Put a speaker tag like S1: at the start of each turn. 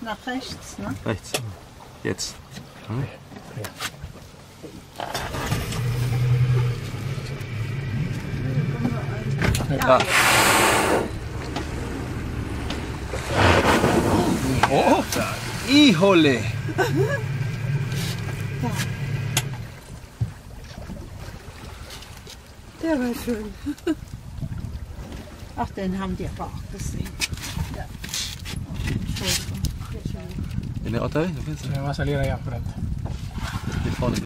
S1: nach rechts, ne?
S2: Rechts. Jetzt. Hm?
S1: Ja.
S2: Oh, híjole!
S1: Der war schön. Ach, den haben die aber auch gesehen. Ja. Entschuldigung.
S2: ¿Tiene otra vez? ¿Lo piensas?
S3: Me va a salir allá frente.
S2: De vorne.